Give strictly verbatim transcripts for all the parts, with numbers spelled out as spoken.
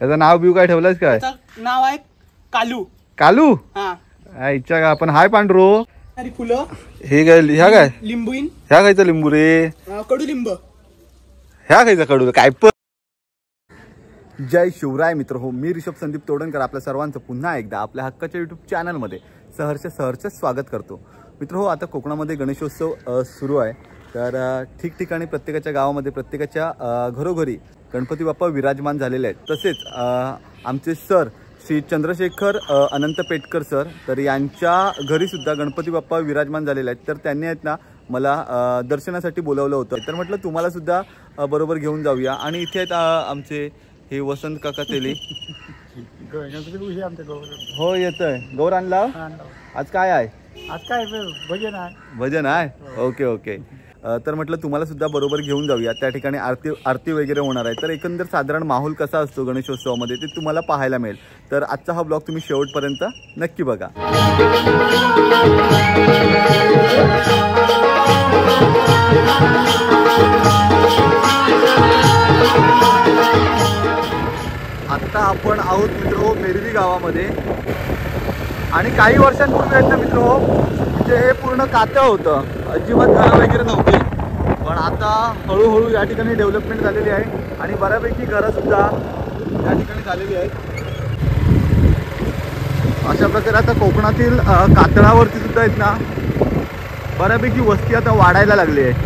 त्याचं नाव बिव काय ठेवलंयस काय? नाव आहे कालू. कालू? हा इच्छा का आपण हाय पांढरो. अरे फुलं हे काय ह्या काय लिंबूइन ह्या खायचं लिंबू रे. कडुलिंब ह्या खायचं कडू काय पण. जय शिवराय मित्र हो, मी ऋषभ संदीप तोडणकर आपल्या सर्वांचं पुन्हा एकदा आपल्या हक्काच्या यूट्यूब चॅनलमध्ये सहर्ष सहर्ष स्वागत करतो. मित्र हो, आता कोकणामध्ये गणेशोत्सव सुरू आहे. तर ठिकठिकाणी प्रत्येकाच्या गावामध्ये प्रत्येकाच्या घरोघरी गणपती बाप्पा विराजमान झालेले आहेत. तसेच आमचे सर श्री चंद्रशेखर अनंत पेटकर सर, तर यांच्या घरीसुद्धा गणपती बाप्पा विराजमान झालेले आहेत. तर त्यांनी आहेत ना मला दर्शनासाठी बोलावलं होतं. तर म्हटलं तुम्हालासुद्धा बरोबर घेऊन जाऊया. आणि इथे आहेत आमचे हे वसंत काका तेली. हो येतोय. गौर आणला आज काय आहे? आज काय भजन आहे. भजन आहे. Okay okay. तर म्हटलं तुम्हाला सुद्धा बरोबर घेऊन जाऊया. त्या ठिकाणी आरती आरती वगैरे होणार आहे. तर एकंदर साधारण माहोल कसा असतो गणेशोत्सवामध्ये ते तुम्हाला पाहायला मिळेल. तर आजचा हा ब्लॉग तुम्ही शेवटपर्यंत नक्की बघा. आता आपण आहोत मित्र हो मेरवी गावामध्ये. आणि काही वर्षांपूर्वी आहेत ना मित्र हो, इथे हे पूर्ण कातं होतं, अजिबात घरं वगैरे नव्हती. पण आता हळूहळू या ठिकाणी डेव्हलपमेंट झालेली आहे आणि बऱ्यापैकी घरंसुद्धा या ठिकाणी झालेली आहेत. अशा प्रकारे आता कोकणातील कातळावरती सुद्धा आहेत ना बऱ्यापैकी वस्ती आता वाढायला लागली आहे.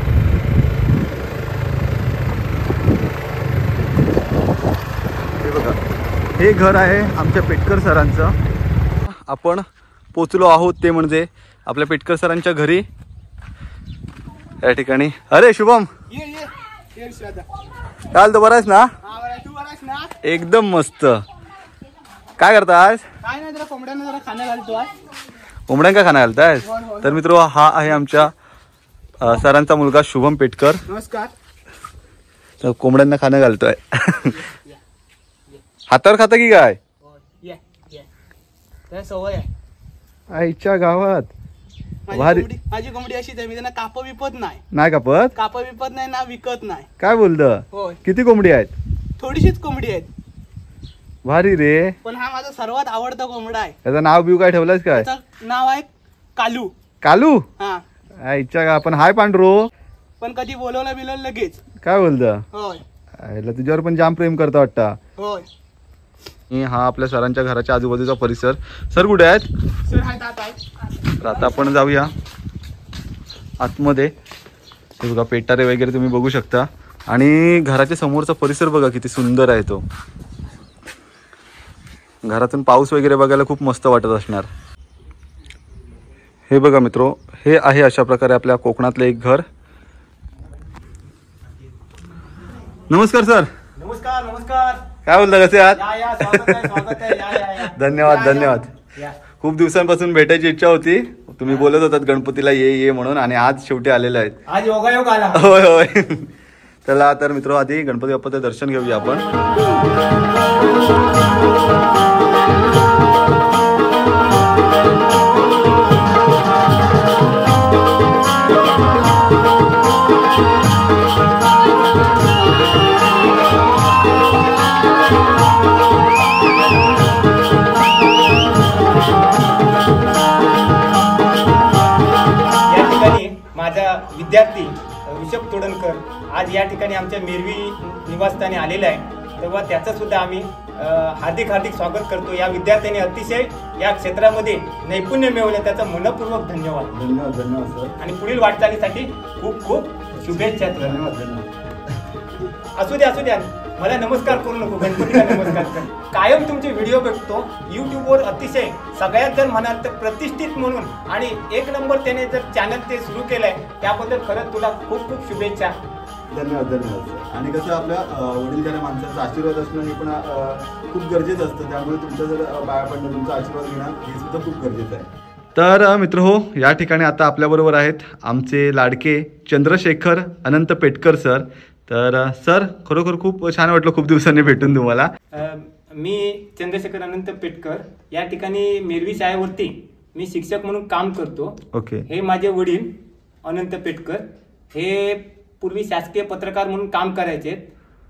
हे बघा, हे घर आहे आमच्या पेटकर सरांचं. आपण पोचलो आहोत ते म्हणजे आपल्या पेटकर सरांच्या घरी या ठिकाणी. अरे शुभम, काल तर बरं आहेस ना? एकदम मस्त. काय करता आज? काय नाही, जरा कोंबड्यांना जरा खाणं घालतो आज. कोंबड्यांका खाणं घालतायस? तर मित्र हा आहे आमच्या सरांचा मुलगा शुभम पेटकर. नमस्कार. तर कोंबड्यांना खाणं घालतोय. हातावर खाता की काय? सवय आहे आईच्या गावात. माझी कोंबडी अशीच आहे, मी त्यांना काप विकत नाही. नाही कापत? काप विकत नाही ना विकत नाही. काय बोलतं? होय. किती कोंबडी आहेत? थोडीशीच कोंबडी आहेत. भारी रे. पण हा माझा सर्वात आवडता कोंबडा आहे. त्याचं नाव बिव काय ठेवलंयस काय? त्याचं नाव आहे कालू. कालू? हा. आईच्या गा आपण हाय पांढरो. पण कधी बोलवलं बिलवलं लगेच. काय बोलतं? होय. आईला तुझ्यावर पण जाम प्रेम करता वाटतं. होय. हा आपल्या सरांच्या घराच्या आजूबाजूचा परिसर. सर कुठे आहेत? सर आहेत आत आहेत. तर आता आपण जाऊया आतमध्ये. हे बघा पेटारे वगैरे तुम्ही बघू शकता. आणि घराच्या समोरचा परिसर बघा किती सुंदर आहे तो. घरातून पाऊस वगैरे बघायला खूप मस्त वाटत असणार. हे बघा मित्रो, हे आहे अशा प्रकारे आपल्या कोकणातलं एक घर. नमस्कार सर. नमस्कार नमस्कार. काय बोलता, कसे आहात? या या स्वागत आहे स्वागत आहे. या या या. धन्यवाद धन्यवाद. या. खूप दिवसांपासून भेटायची इच्छा होती. तुम्ही बोलत होतात गणपतीला ये ये म्हणून, आणि आज शेवटी आलेले आहेत. आज योगायोग आला. होय होय. चला तर मित्र आधी गणपती बाप्पाचं दर्शन घेऊया आपण. विद्यार्थी ऋषभ तोडणकर आज या ठिकाणी आमच्या मेरवी निवासस्थानी आलेला आहे. तेव्हा त्याचं सुद्धा आम्ही हार्दिक हार्दिक स्वागत करतो. या विद्यार्थ्यांनी अतिशय या क्षेत्रामध्ये नैपुण्य मिळवलं, त्याचा मनपूर्वक धन्यवाद. धन्यवाद धन्यवाद सर. आणि पुढील वाटचालीसाठी खूप खूप शुभेच्छा. धन्यवाद धन्यवाद. असू द्या असू द्या, मला नमस्कार करू नको, गणपतीला नमस्कार कर. कायम तुमचे व्हिडिओ बघतो युट्यूबवर. अतिशय सगळ्यात जर म्हणाल तर प्रतिष्ठित म्हणून आणि एक नंबर त्याने जर चॅनल ते सुरू केलंय, त्याबद्दल खरंच तुला खूप खूप शुभेच्छा. धन्यवाद धन्यवाद सर. आणि कसं आपल्या वडीलधाऱ्या माणसाचा आशीर्वाद असणं हे पण खूप गरजेचं असतं. त्यामुळे तुमच्या जर पाया पडणं, तुमचा आशीर्वाद घेणं हे सुद्धा खूप गरजेचं आहे. तर मित्र हो, या ठिकाणी आता आपल्याबरोबर आहेत आमचे लाडके चंद्रशेखर अनंत पेटकर सर. तर सर खरोखर खूप छान वाटलं खूप दिवसांनी भेटून तुम्हाला. मी चंद्रशेखर अनंत पेटकर या ठिकाणी मेरवी शाळेवरती मी शिक्षक म्हणून काम करतो. ओके. हे माझे वडील अनंत पेटकर, हे पूर्वी शासकीय पत्रकार म्हणून काम करायचे.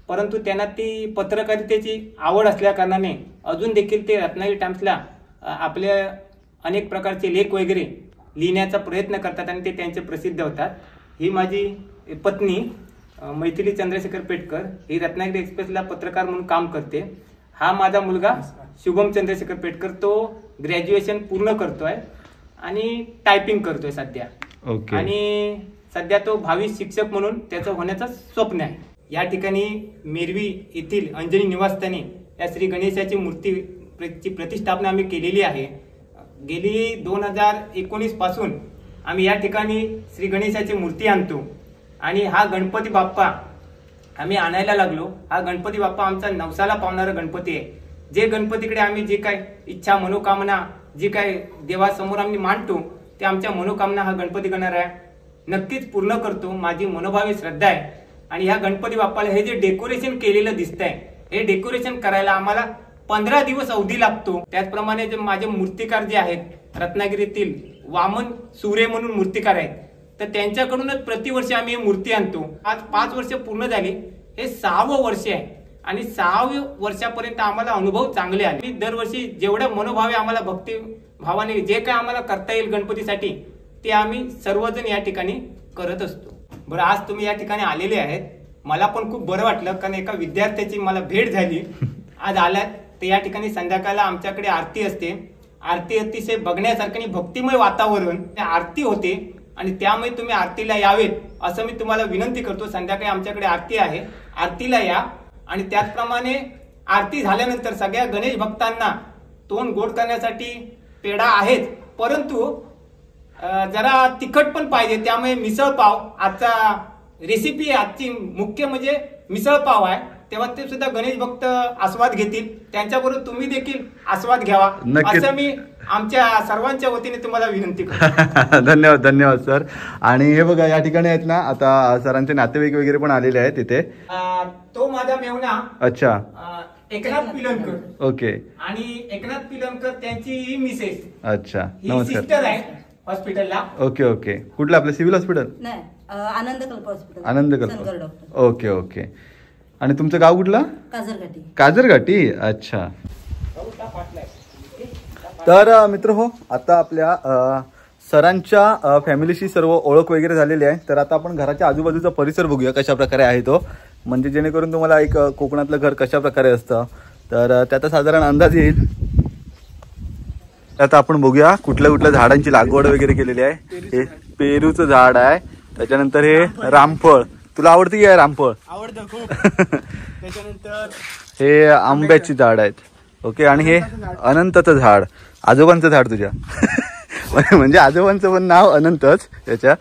परंतु त्यांना ती पत्रकारितेची आवड असल्या कारणाने अजून देखील ते रत्नागिरी टाइम्सला आपल्या अनेक प्रकारचे लेख वगैरे लिहिण्याचा प्रयत्न करतात आणि ते त्यांचे प्रसिद्ध होतात. ही माझी पत्नी मैथिली चंद्रशेखर पेटकर, ही रत्नागिरी एक्सप्रेसला पत्रकार म्हणून काम करते. हा माझा मुलगा शुभम चंद्रशेखर पेटकर, तो ग्रॅज्युएशन पूर्ण करतोय आणि टायपिंग करतोय सध्या. ओके. आणि सध्या तो भावी शिक्षक म्हणून त्याचं होण्याचं स्वप्न आहे. या ठिकाणी मेरवी येथील अंजनी निवासस्थानी या श्री गणेशाची मूर्ती ची प्रतिष्ठापना आम्ही केलेली आहे. गेली दोन हजार एकोणीस पासून आम्ही या ठिकाणी श्री गणेशाची मूर्ती आणतो आणि हा गणपती बाप्पा आम्ही आणायला लागलो. हा गणपती बाप्पा आमचा नवसाला पावणारा गणपती आहे. जे गणपतीकडे आम्ही जे काय इच्छा मनोकामना जी काय देवासमोर आम्ही मांडतो ते आमच्या मनोकामना हा गणपती गणराया नक्कीच पूर्ण करतो. माझी मनोभावी श्रद्धा आहे. आणि ह्या गणपती बाप्पाला हे जे डेकोरेशन केलेलं दिसतंय, हे डेकोरेशन करायला आम्हाला पंधरा दिवस अवधी लागतो. त्याचप्रमाणे जे माझे मूर्तिकार जे आहेत रत्नागिरीतील वामन सुरे म्हणून मूर्तिकार आहेत, तर त्यांच्याकडूनच प्रतिवर्षी आम्ही ही मूर्ती आणतो. आज पाच वर्ष पूर्ण झाली, हे सहावं वर्ष आहे आणि सहाव्या वर्षापर्यंत आम्हाला अनुभव चांगले आले. दरवर्षी जेवढ्या मनोभावे आम्हाला भक्ती भावाने जे काय आम्हाला करता येईल गणपतीसाठी ते आम्ही सर्वजण या ठिकाणी करत असतो. बरं, आज तुम्ही या ठिकाणी आलेले आहेत, मला पण खूप बरं वाटलं कारण एका विद्यार्थ्याची मला भेट झाली. आज आल्यात तर या ठिकाणी संध्याकाळला आमच्याकडे आरती असते. आरती अतिशय बघण्यासारखं आणि भक्तिमय वातावरण आरती होते आणि त्यामुळे तुम्ही आरतीला यावेत असं मी तुम्हाला विनंती करतो. संध्याकाळी आमच्याकडे आरती आहे, आरतीला या. आणि त्याचप्रमाणे आरती झाल्यानंतर सगळ्या गणेश भक्तांना तोंड गोड करण्यासाठी पेढा आहेच, परंतु जरा तिखट पण पाहिजे. त्यामुळे मिसळ पाव आजचा रेसिपी आजची मुख्य म्हणजे मिसळ पाव आहे. तेव्हा ते सुद्धा गणेश भक्त आस्वाद घेतील, त्यांच्याबरोबर तुम्ही देखील आस्वाद घ्यावा असं मी आमच्या सर्वांच्या वतीने तुम्हाला विनंती करतो. धन्यवाद धन्यवाद सर. आणि हे बघा या ठिकाणी आहेत ना आता सरांचे नातेवाईक वगैरे पण आलेले आहेत तिथे. तो माझा मेवना अच्छा एकनाथ पिलनकर. ओके. आणि एकनाथ पिलनकर त्यांची ही मिसेस. अच्छा, नमस्कार. सिस्टर आहे हॉस्पिटलला. Okay okay. कुठलं आपलं सिव्हिल हॉस्पिटल? नाही, आनंद कल्प hospital. Anand Kalp. Okay okay. आणि तुमचं गाव कुठलं? काजरघाटी. काजरघाटी. अच्छा. तर मित्र हो, आता आपल्या सरांच्या फॅमिलीशी सर्व ओळख वगैरे झालेली आहे. तर आता आपण घराच्या आजूबाजूचा परिसर बघूया कशा प्रकारे आहे तो, म्हणजे जेणेकरून तुम्हाला एक कोकणातलं घर कशा प्रकारे असतं तर त्याचा साधारण अंदाज येईल. आता आपण बघूया कुठल्या कुठल्या झाडांची लागवड वगैरे केलेली आहे. हे पेरूचं झाड आहे, त्याच्यानंतर हे रामफळ. तुला आवडते की रामफळ? आवडतं खूप. त्याच्यानंतर हे आंब्याची झाड आहेत. ओके. आणि हे अनंतचं झाड, आजोबांचं झाड तुझ्या. म्हणजे आजोबांचं पण नाव अनंतच त्याच्या.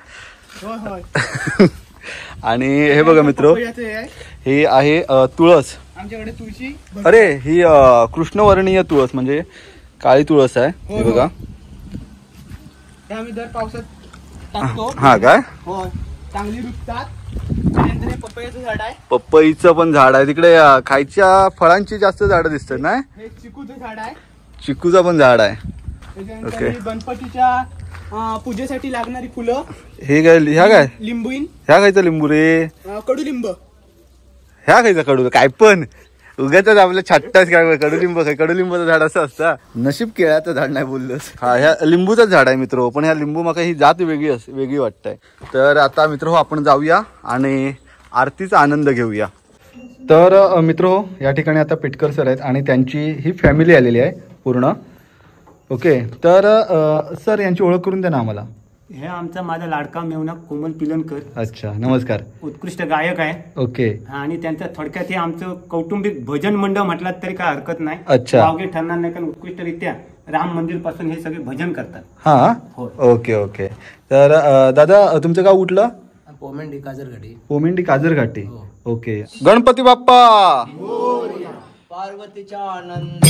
आणि हे बघा मित्र, हे आहे तुळस. आमच्याकडे तुळशी. अरे ही कृष्णवर्णीय तुळस म्हणजे काळी तुळस आहे. हे बघा. आम्ही दर पावसात टाकतो. हा काय? हो, चांगली रुजतात. पपईचं झाड आहे. पपईचं पण झाड आहे तिकडे. खायच्या फळांची जास्त झाडं दिसतात ना. हे चिकूचं झाड आहे. चिकूचं पण झाड आहे. ओके. गणपतीच्या पूजेसाठी लागणारी फुलं. हे काय? ह्या काय लिंबूइन. ह्या खायचं लिंबू रे. कडुलिंब. ह्या खायचं कडू काय पण उगाच आपल्या छाटताच काय कडुलिंब काय. कडुलिंबाचं झाड असं असतं. नशीब केळ्याचं झाड नाही बोललोस. हा, ह्या लिंबूचं झाड आहे मित्र. पण ह्या लिंबू मका ही जात वेगळी वेगळी वाटतंय. तर आता मित्र हो आपण जाऊया आणि आरतीचा आनंद घेऊया. तर मित्र हो या ठिकाणी आता पेटकर सर आहेत आणि त्यांची ही फॅमिली आलेली आहे पूर्ण. ओके. तर सर यांची ओळख करून द्या ना आम्हाला. हे आमचा माझा लाडका मेवना कोमल पिलनकर. अच्छा, नमस्कार. उत्कृष्ट गायक आहे. ओके. आणि त्यांचं थोडक्यात हे आमचं कौटुंबिक भजन मंडळ म्हटलं तरी काय हरकत नाही. अच्छा. अवघे ठरणार नाही कारण उत्कृष्टरित्या राम मंदिर पासून हे सगळे भजन करतात. हा. Okay okay. तर दादा तुमचं गाव कुठलं? पोमेंडी काजरघाटी. पोमेंडी काजरघाटी. ओके. गणपती बाप्पा पार्वतीच्या आनंद.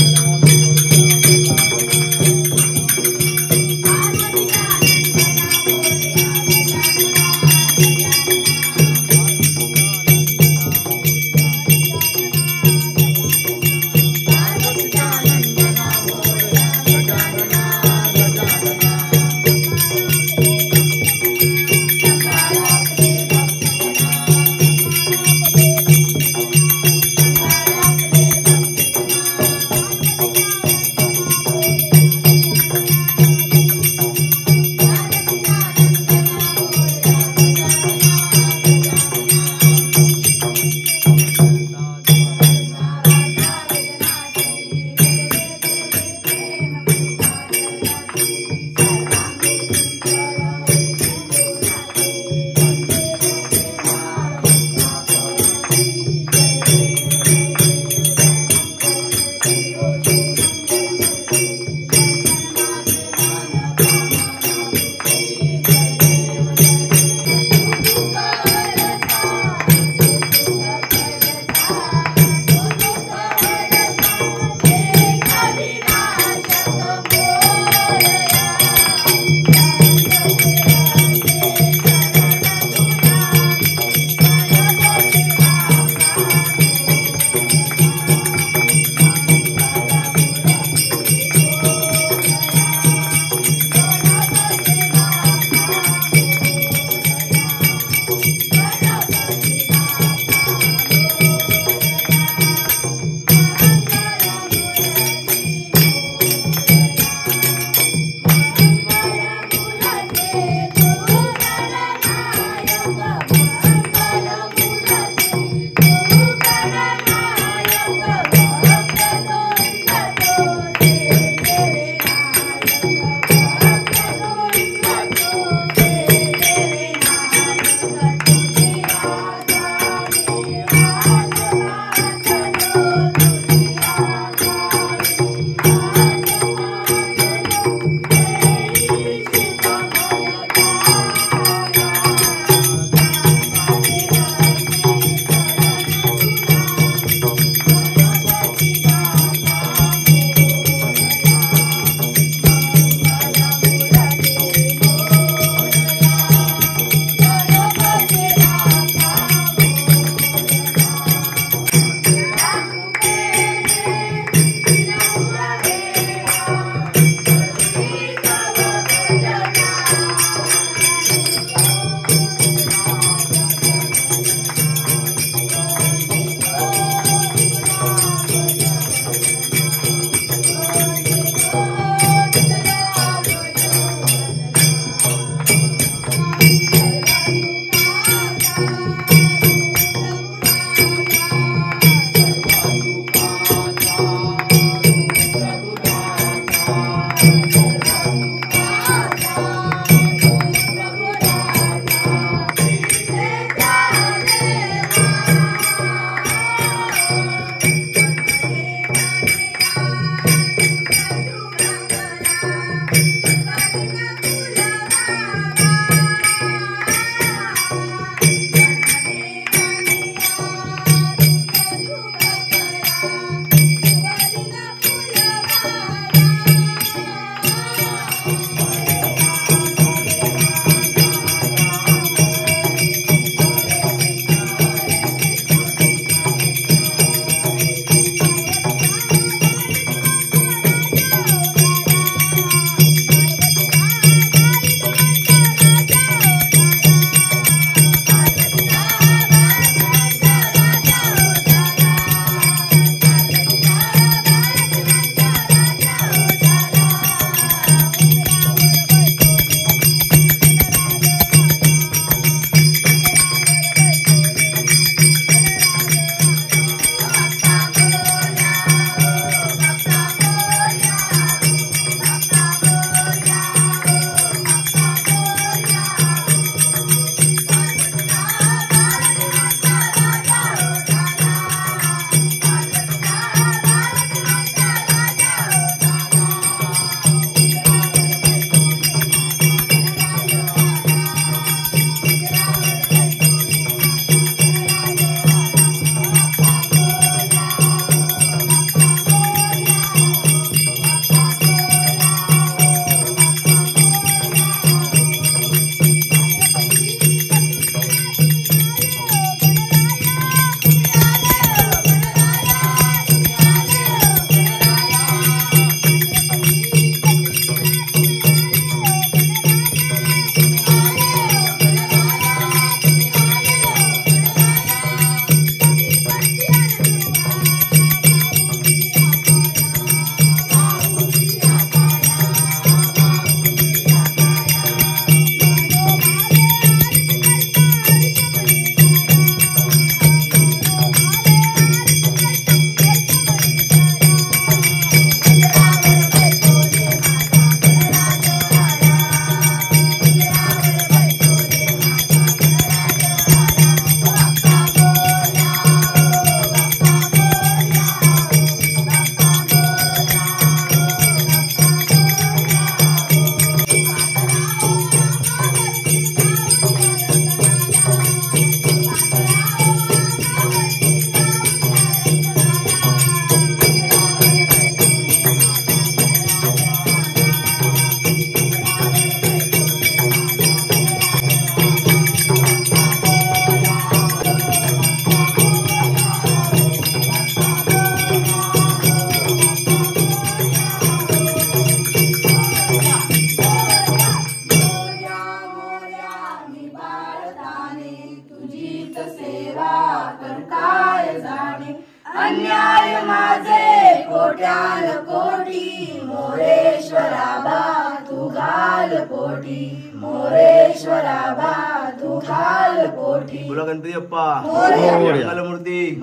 बोला गणपती बाप्पा मंगलमूर्ती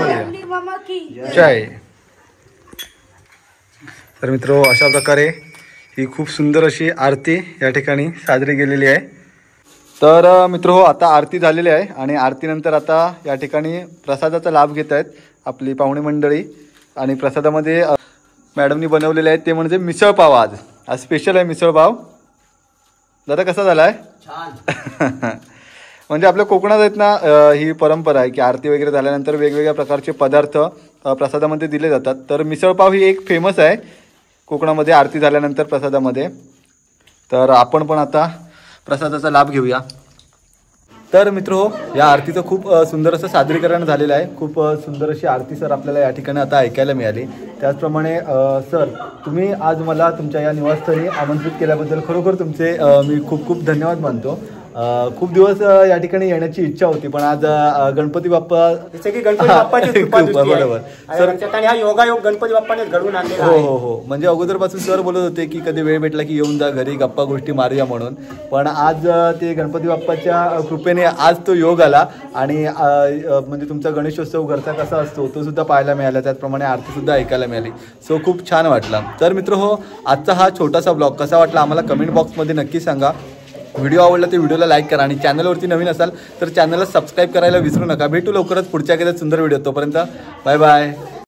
जय. तर मित्रो, अशा प्रकारे ही खूप सुंदर अशी आरती या ठिकाणी साजरी केलेली आहे. तर मित्रो, आता आरती झालेली आहे आणि आरतीनंतर आता या ठिकाणी प्रसादाचा लाभ घेत आहेत आपली पाहुणे मंडळी. आणि प्रसादामध्ये मॅडमनी बनवलेले आहेत ते म्हणजे मिसळ पाव. आज आज स्पेशल आहे मिसळ पाव. दादा कसा झाला आहे? छान. म्हणजे आपल्या कोकणात आहेत ना, ही परंपरा आहे की आरती वगैरे झाल्यानंतर वेगवेगळ्या प्रकारचे पदार्थ प्रसादामध्ये दिले जातात. तर मिसळपाव ही एक फेमस आहे कोकणामध्ये आरती झाल्यानंतर प्रसादामध्ये. तर आपण पण आता प्रसादाचा लाभ घेऊया. तर मित्रो, या आरतीचं खूप सुंदर असं सादरीकरण झालेलं आहे. खूप सुंदर अशी आरती सर आपल्याला या ठिकाणी आता ऐकायला मिळाली. त्याचप्रमाणे सर, तुम्ही आज मला तुमच्या या निवासस्थानी आमंत्रित केल्याबद्दल खरोखर तुमचे मी खूप खूप धन्यवाद मानतो. खूप दिवस या ठिकाणी येण्याची इच्छा होती, पण आज गणपती बाप्पा की गणपती बाप्पाची कृपा दृष्टी आहे. बरोबर सर, आणि हा योगायोग गणपती बाप्पाने घडवून आणलेला हो आहे. हो हो म्हणजे अगोदरपासून सर बोलत होते की कधी वेळ भेटला की येऊन जा घरी, गप्पा गोष्टी मारूया म्हणून. पण आज ते गणपती बाप्पाच्या कृपेने आज तो योग आला आणि म्हणजे तुमचा गणेशोत्सव घरचा कसा असतो तो सुद्धा पाहायला मिळाला. त्याचप्रमाणे आरती सुद्धा ऐकायला मिळाली. सो खूप छान वाटला. तर मित्र हो, आजचा हा छोटासा ब्लॉग कसा वाटला आम्हाला कमेंट बॉक्समध्ये नक्की सांगा. व्हिडिओ आवडला तर व्हिडिओला लाईक करा आणि चॅनलवरती नवीन असाल तर चॅनलला सबस्क्राईब करायला विसरू नका. भेटू लवकरच पुढच्या एखाद्या सुंदर व्हिडिओ. तोपर्यंत बाय बाय.